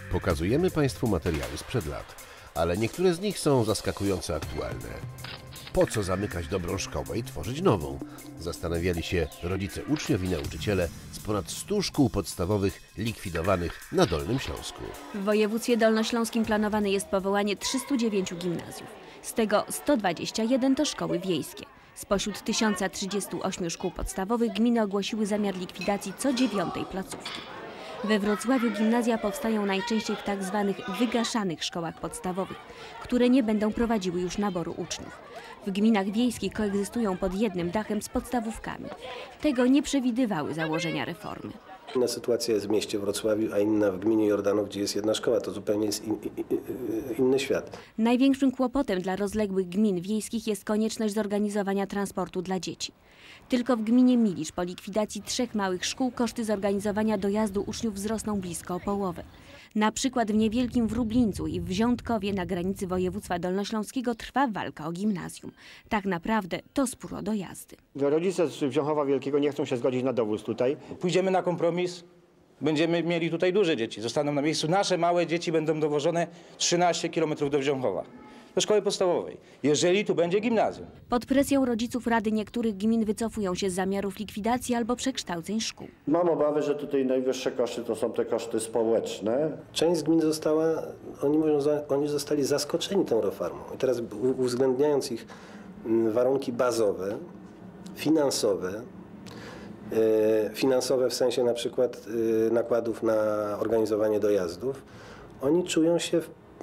Pokazujemy Państwu materiały sprzed lat, ale niektóre z nich są zaskakująco aktualne. Po co zamykać dobrą szkołę i tworzyć nową? Zastanawiali się rodzice uczniów i nauczyciele z ponad 100 szkół podstawowych likwidowanych na Dolnym Śląsku. W województwie dolnośląskim planowane jest powołanie 309 gimnazjów. Z tego 121 to szkoły wiejskie. Spośród 1038 szkół podstawowych gminy ogłosiły zamiar likwidacji co 9. placówki. We Wrocławiu gimnazja powstają najczęściej w tak zwanych wygaszanych szkołach podstawowych, które nie będą prowadziły już naboru uczniów. W gminach wiejskich koegzystują pod jednym dachem z podstawówkami. Tego nie przewidywały założenia reformy. Inna sytuacja jest w mieście Wrocławiu, a inna w gminie Jordanów, gdzie jest jedna szkoła. To zupełnie jest inny świat. Największym kłopotem dla rozległych gmin wiejskich jest konieczność zorganizowania transportu dla dzieci. Tylko w gminie Milicz po likwidacji 3 małych szkół koszty zorganizowania dojazdu uczniów wzrosną blisko o połowę. Na przykład w niewielkim Wróblińcu i w Wziątkowie na granicy województwa dolnośląskiego trwa walka o gimnazjum. Tak naprawdę to spór o dojazdy. Rodzice z Wziąchowa Wielkiego nie chcą się zgodzić na dowóz tutaj. Pójdziemy na kompromis, będziemy mieli tutaj duże dzieci, zostaną na miejscu. Nasze małe dzieci będą dowożone 13 km do Wziąchowa, do szkoły podstawowej, jeżeli tu będzie gimnazjum. Pod presją rodziców rady niektórych gmin wycofują się z zamiarów likwidacji albo przekształceń szkół. Mam obawy, że tutaj najwyższe koszty to są te koszty społeczne. Część z gmin oni zostali zaskoczeni tą reformą. I teraz uwzględniając ich warunki bazowe, finansowe w sensie na przykład nakładów na organizowanie dojazdów, oni czują się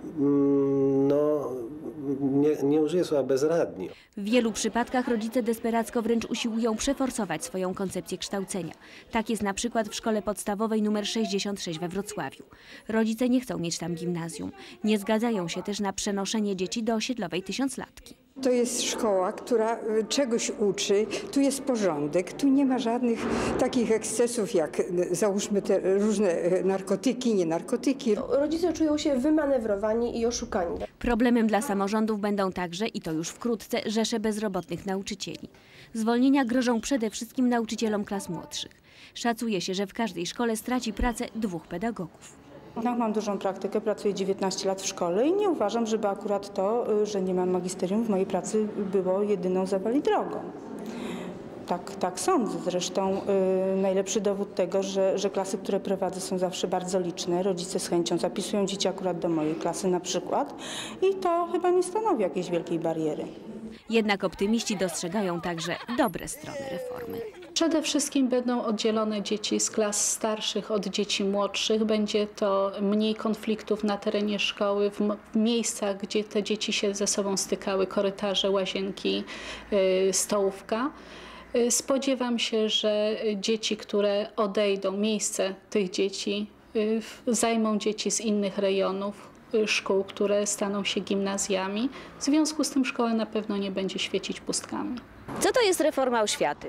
nie użyję słowa bezradni. W wielu przypadkach rodzice desperacko wręcz usiłują przeforsować swoją koncepcję kształcenia. Tak jest na przykład w szkole podstawowej nr 66 we Wrocławiu. Rodzice nie chcą mieć tam gimnazjum. Nie zgadzają się też na przenoszenie dzieci do osiedlowej Tysiąclatki. To jest szkoła, która czegoś uczy, tu jest porządek, tu nie ma żadnych takich ekscesów jak załóżmy te różne narkotyki, nie narkotyki. Rodzice czują się wymanewrowani i oszukani. Problemem dla samorządów będą także, i to już wkrótce, rzesze bezrobotnych nauczycieli. Zwolnienia grożą przede wszystkim nauczycielom klas młodszych. Szacuje się, że w każdej szkole straci pracę 2 pedagogów. Mam dużą praktykę, pracuję 19 lat w szkole i nie uważam, żeby akurat to, że nie mam magisterium w mojej pracy było jedyną zawali drogą. Tak sądzę. Zresztą najlepszy dowód tego, że klasy, które prowadzę, są zawsze bardzo liczne. Rodzice z chęcią zapisują dzieci akurat do mojej klasy na przykład i to chyba nie stanowi jakiejś wielkiej bariery. Jednak optymiści dostrzegają także dobre strony reformy. Przede wszystkim będą oddzielone dzieci z klas starszych od dzieci młodszych. Będzie to mniej konfliktów na terenie szkoły, w miejscach, gdzie te dzieci się ze sobą stykały, korytarze, łazienki, stołówka. Spodziewam się, że dzieci, które odejdą, miejsce tych dzieci zajmą dzieci z innych rejonów szkół, które staną się gimnazjami. W związku z tym szkoła na pewno nie będzie świecić pustkami. Co to jest reforma oświaty?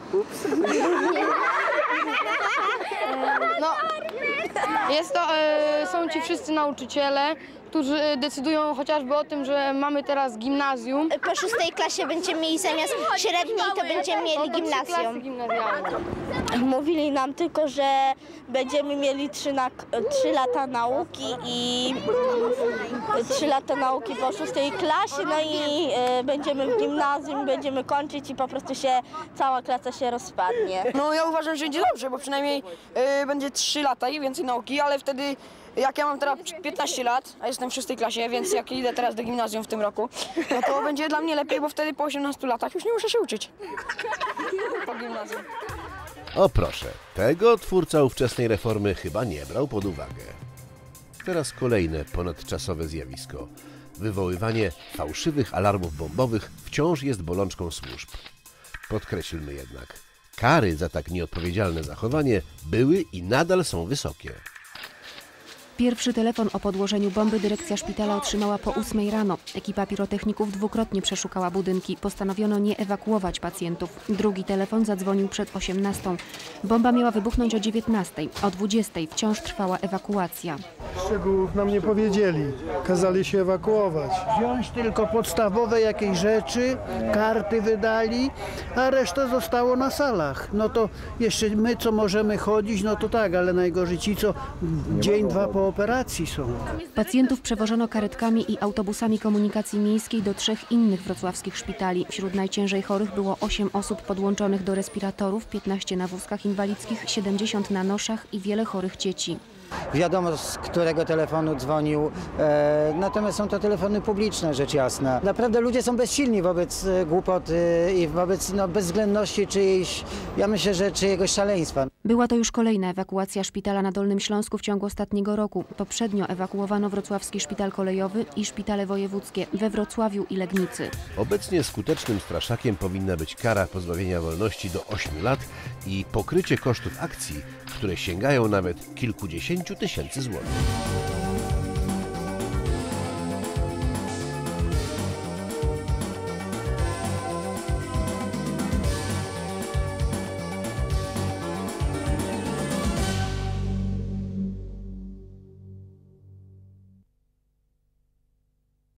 Są ci wszyscy nauczyciele, którzy decydują chociażby o tym, że mamy teraz gimnazjum. Po 6. klasie będziemy mieli zamiast średniej, to będziemy mieli gimnazjum. Mówili nam tylko, że będziemy mieli 3 lata nauki i 3 lata nauki po 6. klasie, no i będziemy w gimnazjum, będziemy kończyć i po prostu cała klasa się rozpadnie. No ja uważam, że będzie dobrze, bo przynajmniej będzie 3 lata i więcej nauki, ale wtedy jak ja mam teraz 15 lat, a jestem w 6. klasie, więc jak idę teraz do gimnazjum w tym roku, no to będzie dla mnie lepiej, bo wtedy po 18 latach już nie muszę się uczyć po gimnazjum. O proszę, tego twórca ówczesnej reformy chyba nie brał pod uwagę. Teraz kolejne ponadczasowe zjawisko. Wywoływanie fałszywych alarmów bombowych wciąż jest bolączką służb. Podkreślmy jednak, kary za tak nieodpowiedzialne zachowanie były i nadal są wysokie. Pierwszy telefon o podłożeniu bomby dyrekcja szpitala otrzymała po 8 rano. Ekipa pirotechników dwukrotnie przeszukała budynki. Postanowiono nie ewakuować pacjentów. Drugi telefon zadzwonił przed 18. Bomba miała wybuchnąć o 19. O 20 wciąż trwała ewakuacja. Szczegółów nam nie powiedzieli. Kazali się ewakuować. Wziąć tylko podstawowe jakieś rzeczy, karty wydali, a reszta zostało na salach. No to jeszcze my, co możemy chodzić, no to tak, ale najgorzej ci, co dzień, dwa po operacji są. Pacjentów przewożono karetkami i autobusami komunikacji miejskiej do 3 innych wrocławskich szpitali. Wśród najciężej chorych było 8 osób podłączonych do respiratorów, 15 na wózkach inwalidzkich, 70 na noszach i wiele chorych dzieci. Wiadomo, z którego telefonu dzwonił, natomiast są to telefony publiczne, rzecz jasna. Naprawdę ludzie są bezsilni wobec głupoty i wobec bezwzględności czyjejś, ja myślę, że czyjegoś szaleństwa. Była to już kolejna ewakuacja szpitala na Dolnym Śląsku w ciągu ostatniego roku. Poprzednio ewakuowano wrocławski szpital kolejowy i szpitale wojewódzkie we Wrocławiu i Legnicy. Obecnie skutecznym straszakiem powinna być kara pozbawienia wolności do 8 lat i pokrycie kosztów akcji, które sięgają nawet kilkudziesięciu tysięcy złotych.